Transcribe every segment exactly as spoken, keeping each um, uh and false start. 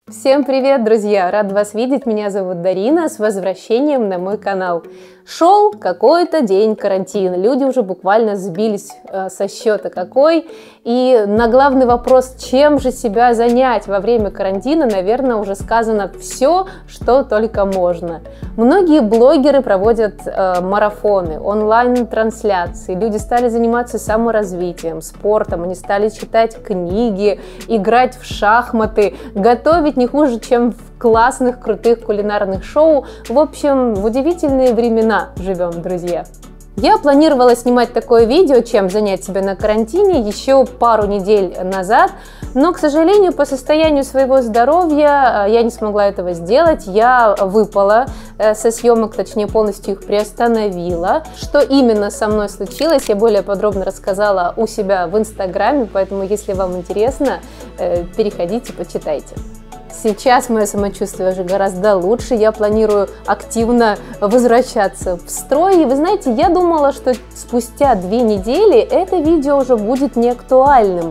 Всем привет, друзья! Рад вас видеть, меня зовут Дарина, с возвращением на мой канал. Шел какой-то день карантина, люди уже буквально сбились э, со счета какой, и на главный вопрос, чем же себя занять во время карантина, наверное, уже сказано все, что только можно. Многие блогеры проводят э, марафоны, онлайн-трансляции, люди стали заниматься саморазвитием, спортом, они стали читать книги, играть в шахматы, готовить не хуже, чем в классных, крутых кулинарных шоу. В общем, в удивительные времена живем, друзья. Я планировала снимать такое видео, чем занять себя на карантине, еще пару недель назад, но, к сожалению, по состоянию своего здоровья я не смогла этого сделать. Я выпала со съемок, точнее, полностью их приостановила. Что именно со мной случилось, я более подробно рассказала у себя в Инстаграме, поэтому, если вам интересно, переходите, почитайте. Сейчас мое самочувствие уже гораздо лучше, я планирую активно возвращаться в строй. И вы знаете, я думала, что спустя две недели это видео уже будет не актуальным.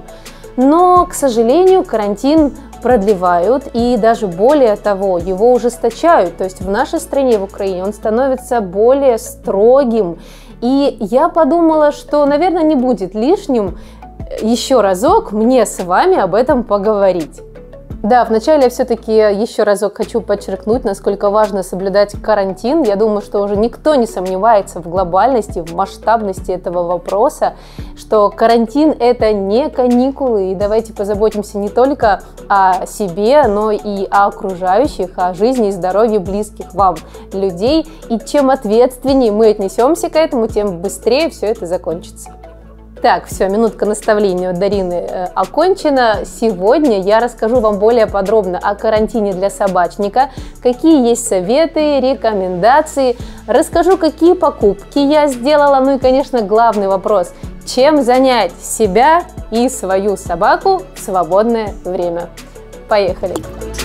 Но, к сожалению, карантин продлевают и даже более того, его ужесточают. То есть в нашей стране, в Украине, он становится более строгим. И я подумала, что, наверное, не будет лишним еще разок мне с вами об этом поговорить. Да, вначале я все-таки еще разок хочу подчеркнуть, насколько важно соблюдать карантин. Я думаю, что уже никто не сомневается в глобальности, в масштабности этого вопроса, что карантин – это не каникулы. И давайте позаботимся не только о себе, но и о окружающих, о жизни и здоровье близких вам людей. И чем ответственнее мы отнесемся к этому, тем быстрее все это закончится. Так, все, минутка наставления от Дарины э, окончена. Сегодня я расскажу вам более подробно о карантине для собачника, какие есть советы, рекомендации, расскажу, какие покупки я сделала, ну и, конечно, главный вопрос, чем занять себя и свою собаку в свободное время. Поехали!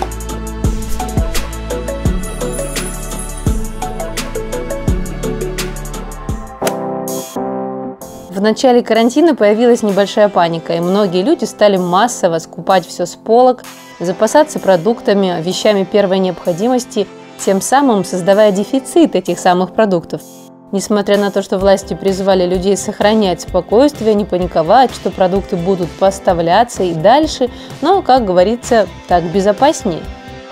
В начале карантина появилась небольшая паника, и многие люди стали массово скупать все с полок, запасаться продуктами, вещами первой необходимости, тем самым создавая дефицит этих самых продуктов. Несмотря на то, что власти призывали людей сохранять спокойствие, не паниковать, что продукты будут поставляться и дальше, но, как говорится, так безопаснее.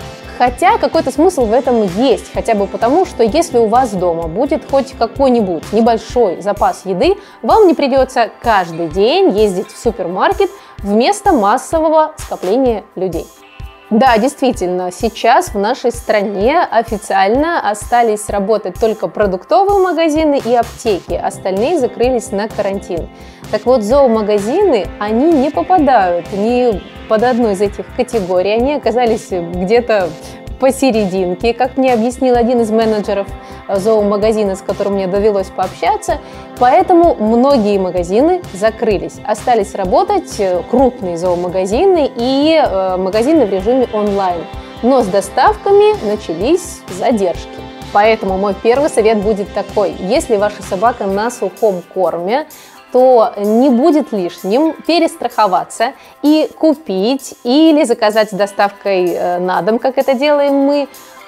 Хотя какой-то смысл в этом есть, хотя бы потому, что если у вас дома будет хоть какой-нибудь небольшой запас еды, вам не придется каждый день ездить в супермаркет вместо массового скопления людей. Да, действительно, сейчас в нашей стране официально остались работать только продуктовые магазины и аптеки, остальные закрылись на карантин. Так вот, зоомагазины, они не попадают ни под одну из этих категорий, они оказались где-то посерединке, как мне объяснил один из менеджеров зоомагазина, с которым мне довелось пообщаться, поэтому многие магазины закрылись. Остались работать крупные зоомагазины и э, магазины в режиме онлайн, но с доставками начались задержки. Поэтому мой первый совет будет такой: если ваша собака на сухом корме, то не будет лишним перестраховаться и купить или заказать с доставкой на дом, как это делаем мы,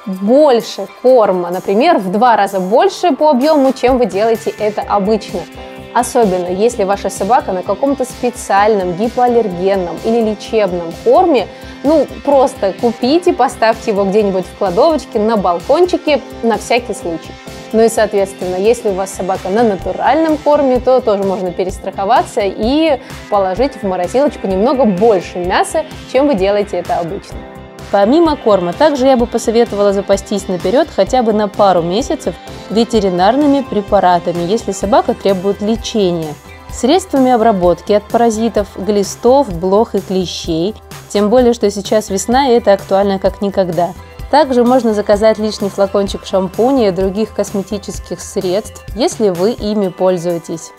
больше корма, например, в два раза больше по объему, чем вы делаете это обычно. Особенно если ваша собака на каком-то специальном гипоаллергенном или лечебном корме, ну просто купите, поставьте его где-нибудь в кладовочке, на балкончике на всякий случай. Ну и, соответственно, если у вас собака на натуральном корме, то тоже можно перестраховаться и положить в морозилочку немного больше мяса, чем вы делаете это обычно. Помимо корма, также я бы посоветовала запастись наперед хотя бы на пару месяцев ветеринарными препаратами, если собака требует лечения, средствами обработки от паразитов, глистов, блох и клещей, тем более, что сейчас весна и это актуально как никогда. Также можно заказать лишний флакончик шампуня и других косметических средств, если вы ими пользуетесь.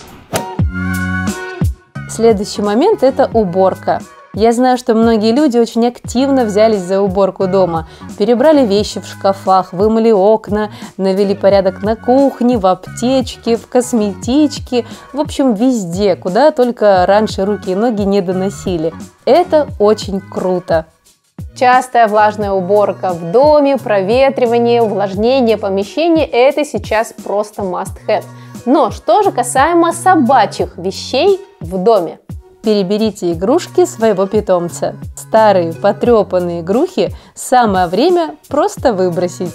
Следующий момент – это уборка. Я знаю, что многие люди очень активно взялись за уборку дома, перебрали вещи в шкафах, вымыли окна, навели порядок на кухне, в аптечке, в косметичке, в общем, везде, куда только раньше руки и ноги не доносили. Это очень круто. Частая влажная уборка в доме, проветривание, увлажнение помещения – это сейчас просто must-have. Но что же касаемо собачьих вещей в доме? Переберите игрушки своего питомца. Старые потрепанные игрухи самое время просто выбросить.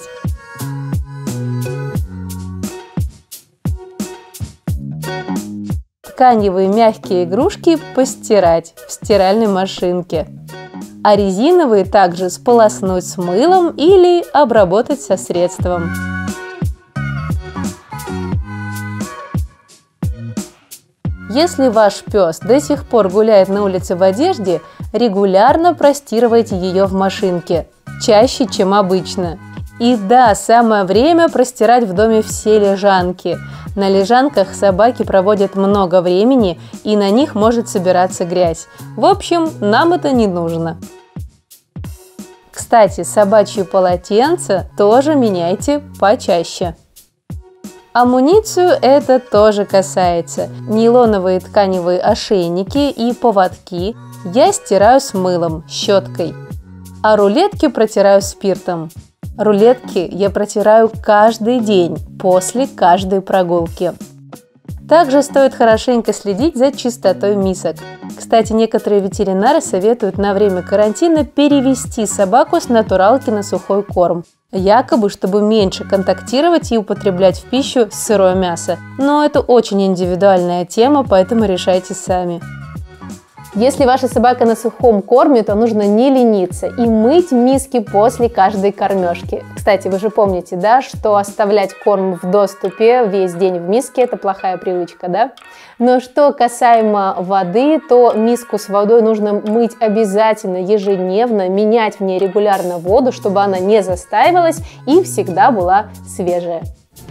Тканевые мягкие игрушки постирать в стиральной машинке, а резиновые также сполоснуть с мылом или обработать со средством. Если ваш пес до сих пор гуляет на улице в одежде, регулярно простирывайте ее в машинке, чаще, чем обычно. И да, самое время простирать в доме все лежанки. На лежанках собаки проводят много времени, и на них может собираться грязь. В общем, нам это не нужно. Кстати, собачьи полотенца тоже меняйте почаще. Амуницию это тоже касается. Нейлоновые тканевые ошейники и поводки я стираю с мылом, щеткой, а рулетки протираю спиртом. Рулетки я протираю каждый день после каждой прогулки. Также стоит хорошенько следить за чистотой мисок. Кстати, некоторые ветеринары советуют на время карантина перевести собаку с натуралки на сухой корм. Якобы, чтобы меньше контактировать и употреблять в пищу сырое мясо. Но это очень индивидуальная тема, поэтому решайте сами. Если ваша собака на сухом корме, то нужно не лениться и мыть миски после каждой кормежки. Кстати, вы же помните, да, что оставлять корм в доступе весь день в миске – это плохая привычка, да? Но что касаемо воды, то миску с водой нужно мыть обязательно ежедневно, менять в ней регулярно воду, чтобы она не застаивалась и всегда была свежая.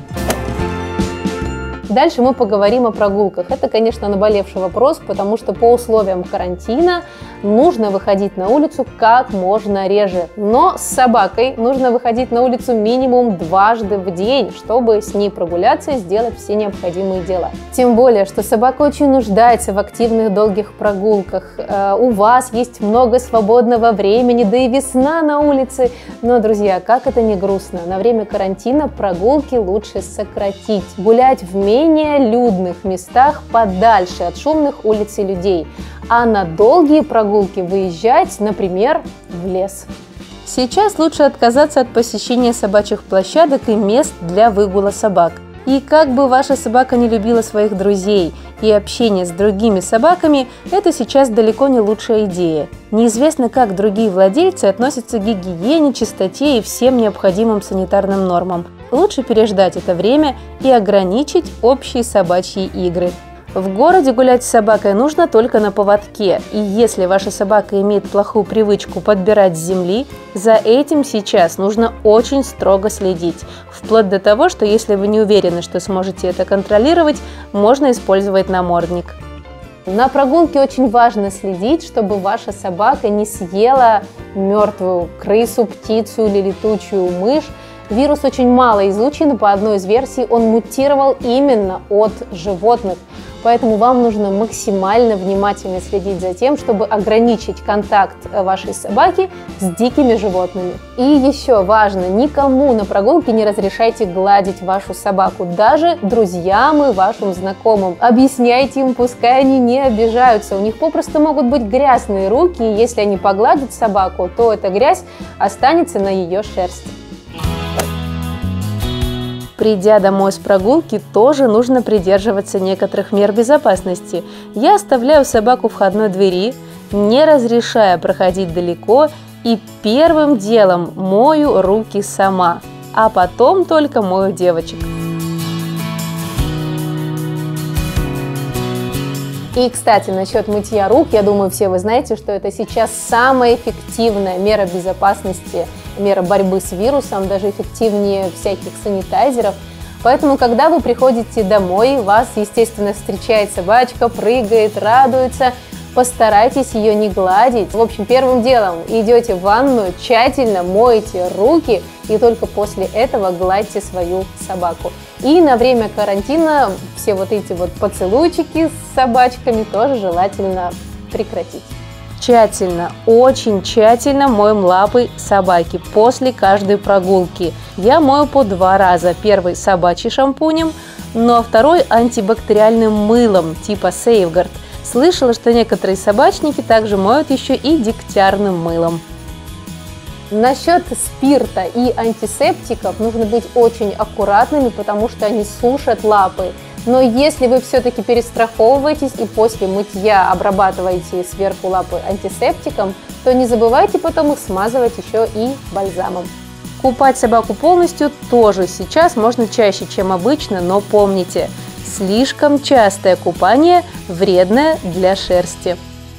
Дальше мы поговорим о прогулках. Это, конечно, наболевший вопрос, потому что по условиям карантина нужно выходить на улицу как можно реже. Но с собакой нужно выходить на улицу минимум дважды в день, чтобы с ней прогуляться и сделать все необходимые дела. Тем более, что собака очень нуждается в активных долгих прогулках. У вас есть много свободного времени, да и весна на улице. Но, друзья, как это не грустно, на время карантина прогулки лучше сократить. Гулять вместе в менее людных местах подальше от шумных улиц и людей, а на долгие прогулки выезжать, например, в лес. Сейчас лучше отказаться от посещения собачьих площадок и мест для выгула собак. И как бы ваша собака не любила своих друзей и общение с другими собаками, это сейчас далеко не лучшая идея. Неизвестно, как другие владельцы относятся к гигиене, чистоте и всем необходимым санитарным нормам. Лучше переждать это время и ограничить общие собачьи игры. В городе гулять с собакой нужно только на поводке, и если ваша собака имеет плохую привычку подбирать с земли, за этим сейчас нужно очень строго следить, вплоть до того, что если вы не уверены, что сможете это контролировать, можно использовать намордник. На прогулке очень важно следить, чтобы ваша собака не съела мертвую крысу, птицу или летучую мышь. Вирус очень мало изучен, по одной из версий он мутировал именно от животных. Поэтому вам нужно максимально внимательно следить за тем, чтобы ограничить контакт вашей собаки с дикими животными. И еще важно, никому на прогулке не разрешайте гладить вашу собаку, даже друзьям и вашим знакомым. Объясняйте им, пускай они не обижаются, у них попросту могут быть грязные руки, и если они погладят собаку, то эта грязь останется на ее шерсти. Придя домой с прогулки, тоже нужно придерживаться некоторых мер безопасности. Я оставляю собаку в входной двери, не разрешая проходить далеко, и первым делом мою руки сама, а потом только мою девочек. И, кстати, насчет мытья рук, я думаю, все вы знаете, что это сейчас самая эффективная мера безопасности, мера борьбы с вирусом, даже эффективнее всяких санитайзеров. Поэтому, когда вы приходите домой, вас, естественно, встречает собачка, прыгает, радуется, постарайтесь ее не гладить. В общем, первым делом идете в ванную, тщательно моете руки и только после этого гладьте свою собаку. И на время карантина все вот эти вот поцелуйчики с собачками тоже желательно прекратить. Тщательно, очень тщательно моем лапы собаки после каждой прогулки. Я мою по два раза. Первый собачьим шампунем, ну а второй антибактериальным мылом типа Safeguard. Слышала, что некоторые собачники также моют еще и дегтярным мылом. Насчет спирта и антисептиков нужно быть очень аккуратными, потому что они сушат лапы. Но если вы все-таки перестраховываетесь и после мытья обрабатываете сверху лапы антисептиком, то не забывайте потом их смазывать еще и бальзамом. Купать собаку полностью тоже сейчас можно чаще, чем обычно, но помните, слишком частое купание вредное для шерсти.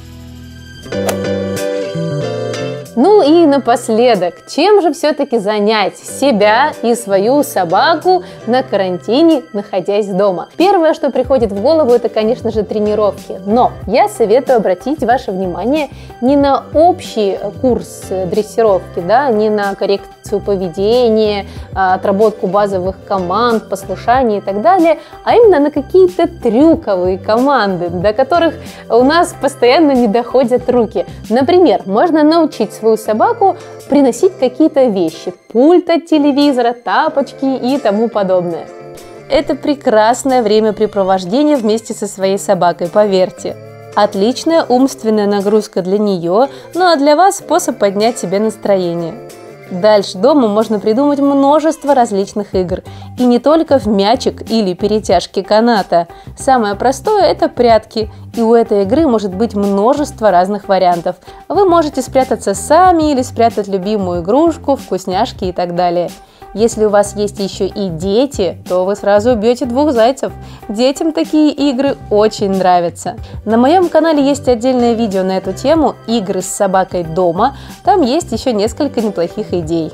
Ну и напоследок, чем же все-таки занять себя и свою собаку на карантине, находясь дома? Первое, что приходит в голову, это, конечно же, тренировки. Но я советую обратить ваше внимание не на общий курс дрессировки, да, не на коррекцию поведения, отработку базовых команд, послушания и так далее, а именно на какие-то трюковые команды, до которых у нас постоянно не доходят руки. Например, можно научить свою собаку приносить какие-то вещи, пульт от телевизора, тапочки и тому подобное. Это прекрасное времяпрепровождение вместе со своей собакой, поверьте. Отличная умственная нагрузка для нее, ну а для вас способ поднять себе настроение. Дальше дома можно придумать множество различных игр. И не только в мячик или перетяжки каната. Самое простое – это прятки. И у этой игры может быть множество разных вариантов. Вы можете спрятаться сами или спрятать любимую игрушку, вкусняшки и так далее. Если у вас есть еще и дети, то вы сразу убьете двух зайцев. Детям такие игры очень нравятся. На моем канале есть отдельное видео на эту тему «Игры с собакой дома». Там есть еще несколько неплохих идей.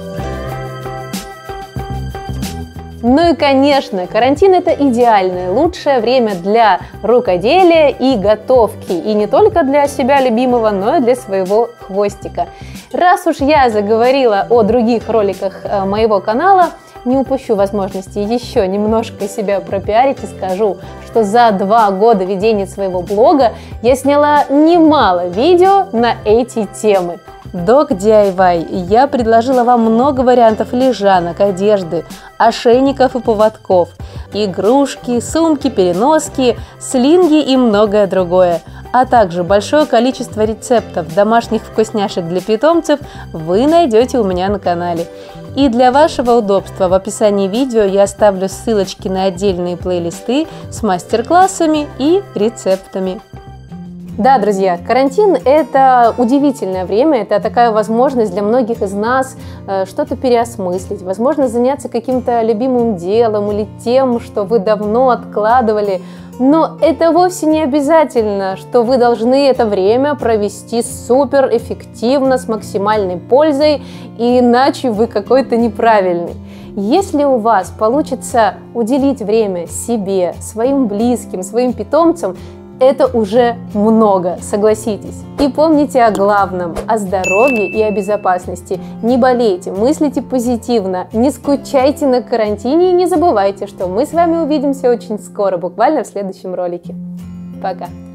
Ну и, конечно, карантин – это идеальное, лучшее время для рукоделия и готовки. И не только для себя любимого, но и для своего хвостика. Раз уж я заговорила о других роликах моего канала, не упущу возможности еще немножко себя пропиарить и скажу, что за два года ведения своего блога я сняла немало видео на эти темы. Dog ди ай вай. Я предложила вам много вариантов лежанок, одежды, ошейников и поводков, игрушки, сумки, переноски, слинги и многое другое. А также большое количество рецептов домашних вкусняшек для питомцев вы найдете у меня на канале. И для вашего удобства в описании видео я оставлю ссылочки на отдельные плейлисты с мастер-классами и рецептами. Да, друзья, карантин – это удивительное время, это такая возможность для многих из нас э, что-то переосмыслить, возможно, заняться каким-то любимым делом или тем, что вы давно откладывали. Но это вовсе не обязательно, что вы должны это время провести супер эффективно, с максимальной пользой, и иначе вы какой-то неправильный. Если у вас получится уделить время себе, своим близким, своим питомцам, это уже много, согласитесь. И помните о главном, о здоровье и о безопасности. Не болейте, мыслите позитивно, не скучайте на карантине и не забывайте, что мы с вами увидимся очень скоро, буквально в следующем ролике. Пока!